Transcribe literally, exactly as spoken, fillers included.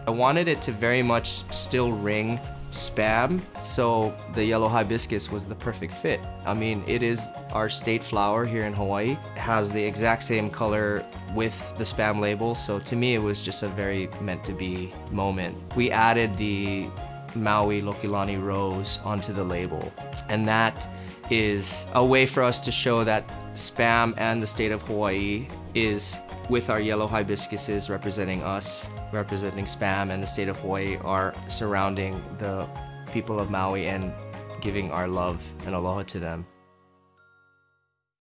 I wanted it to very much still ring Spam, so the yellow hibiscus was the perfect fit. I mean, it is our state flower here in Hawaii. It has the exact same color with the Spam label, so to me it was just a very meant to be moment. We added the Maui Lokilani rose onto the label, and that is a way for us to show that Spam and the state of Hawaii is, with our yellow hibiscuses representing us, representing Spam, and the state of Hawaii are surrounding the people of Maui and giving our love and aloha to them.